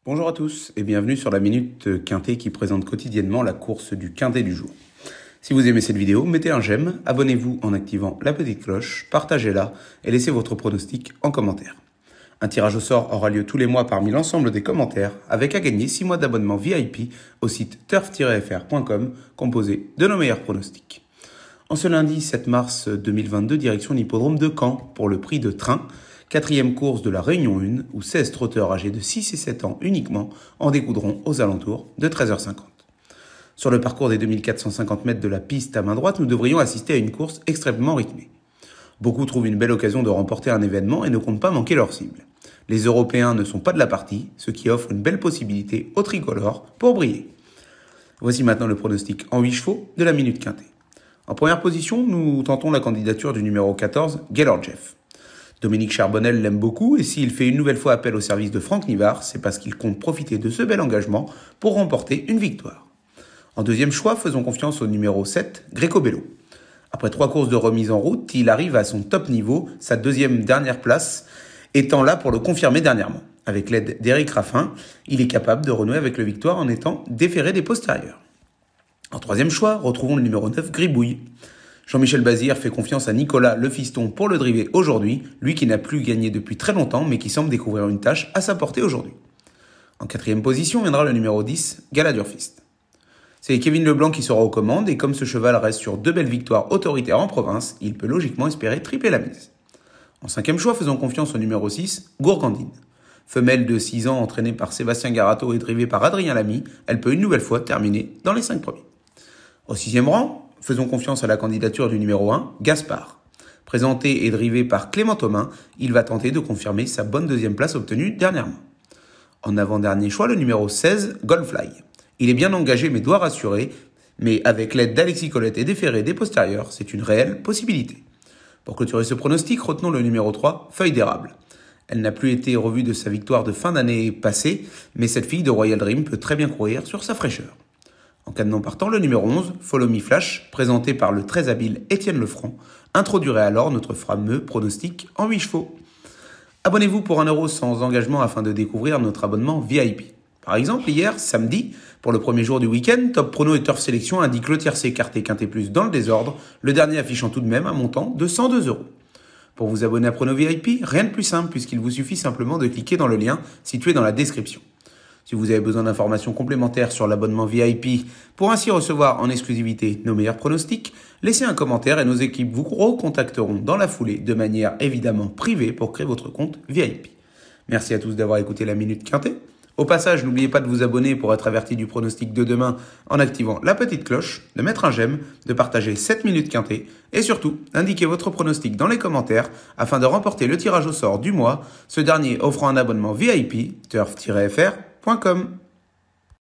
Bonjour à tous et bienvenue sur la Minute Quintet qui présente quotidiennement la course du Quintet du jour. Si vous aimez cette vidéo, mettez un j'aime, abonnez-vous en activant la petite cloche, partagez-la et laissez votre pronostic en commentaire. Un tirage au sort aura lieu tous les mois parmi l'ensemble des commentaires avec à gagner 6 mois d'abonnement VIP au site turf-fr.com composé de nos meilleurs pronostics. En ce lundi 7 mars 2022, direction l'hippodrome de Caen pour le prix de train. 4e course de la Réunion 1, où 16 trotteurs âgés de 6 et 7 ans uniquement en découdront aux alentours de 13h50. Sur le parcours des 2450 mètres de la piste à main droite, nous devrions assister à une course extrêmement rythmée. Beaucoup trouvent une belle occasion de remporter un événement et ne comptent pas manquer leur cible. Les Européens ne sont pas de la partie, ce qui offre une belle possibilité aux tricolores pour briller. Voici maintenant le pronostic en 8 chevaux de la Minute Quintet. En première position, nous tentons la candidature du numéro 14, Gaylord Jeff. Dominique Charbonnel l'aime beaucoup et s'il fait une nouvelle fois appel au service de Franck Nivard, c'est parce qu'il compte profiter de ce bel engagement pour remporter une victoire. En deuxième choix, faisons confiance au numéro 7, Greco Bello. Après 3 courses de remise en route, il arrive à son top niveau, sa deuxième dernière place étant là pour le confirmer dernièrement. Avec l'aide d'Éric Raffin, il est capable de renouer avec la victoire en étant déféré des postérieurs. En troisième choix, retrouvons le numéro 9, Gribouille. Jean-Michel Bazir fait confiance à Nicolas Le Fiston pour le driver aujourd'hui, lui qui n'a plus gagné depuis très longtemps mais qui semble découvrir une tâche à sa portée aujourd'hui. En quatrième position viendra le numéro 10, Galadurfist. C'est Kevin Leblanc qui sera aux commandes et comme ce cheval reste sur 2 belles victoires autoritaires en province, il peut logiquement espérer tripler la mise. En cinquième choix, faisons confiance au numéro 6, Gourgandine. Femelle de 6 ans entraînée par Sébastien Garato et drivée par Adrien Lamy, elle peut une nouvelle fois terminer dans les 5 premiers. Au 6e rang, faisons confiance à la candidature du numéro 1, Gaspard. Présenté et drivé par Clément Thomain, il va tenter de confirmer sa bonne deuxième place obtenue dernièrement. En avant-dernier choix, le numéro 16, Goldfly. Il est bien engagé mais doit rassurer, mais avec l'aide d'Alexis Colette et déféré des postérieurs, c'est une réelle possibilité. Pour clôturer ce pronostic, retenons le numéro 3, Feuille d'érable. Elle n'a plus été revue de sa victoire de fin d'année passée, mais cette fille de Royal Dream peut très bien courir sur sa fraîcheur. En cas de non partant, le numéro 11, Follow Me Flash, présenté par le très habile Étienne Lefranc, introduirait alors notre fameux pronostic en 8 chevaux. Abonnez-vous pour 1 € sans engagement afin de découvrir notre abonnement VIP. Par exemple, hier, samedi, pour le premier jour du week-end, Top Prono et Turf Sélection indiquent le tiercé écarté Quintet Plus dans le désordre, le dernier affichant tout de même un montant de 102 €. Pour vous abonner à Prono VIP, rien de plus simple puisqu'il vous suffit simplement de cliquer dans le lien situé dans la description. Si vous avez besoin d'informations complémentaires sur l'abonnement VIP pour ainsi recevoir en exclusivité nos meilleurs pronostics, laissez un commentaire et nos équipes vous recontacteront dans la foulée de manière évidemment privée pour créer votre compte VIP. Merci à tous d'avoir écouté la Minute Quintet. Au passage, n'oubliez pas de vous abonner pour être averti du pronostic de demain en activant la petite cloche, de mettre un j'aime, de partager cette Minute Quintet et surtout d'indiquer votre pronostic dans les commentaires afin de remporter le tirage au sort du mois, ce dernier offrant un abonnement VIP turf-fr.com.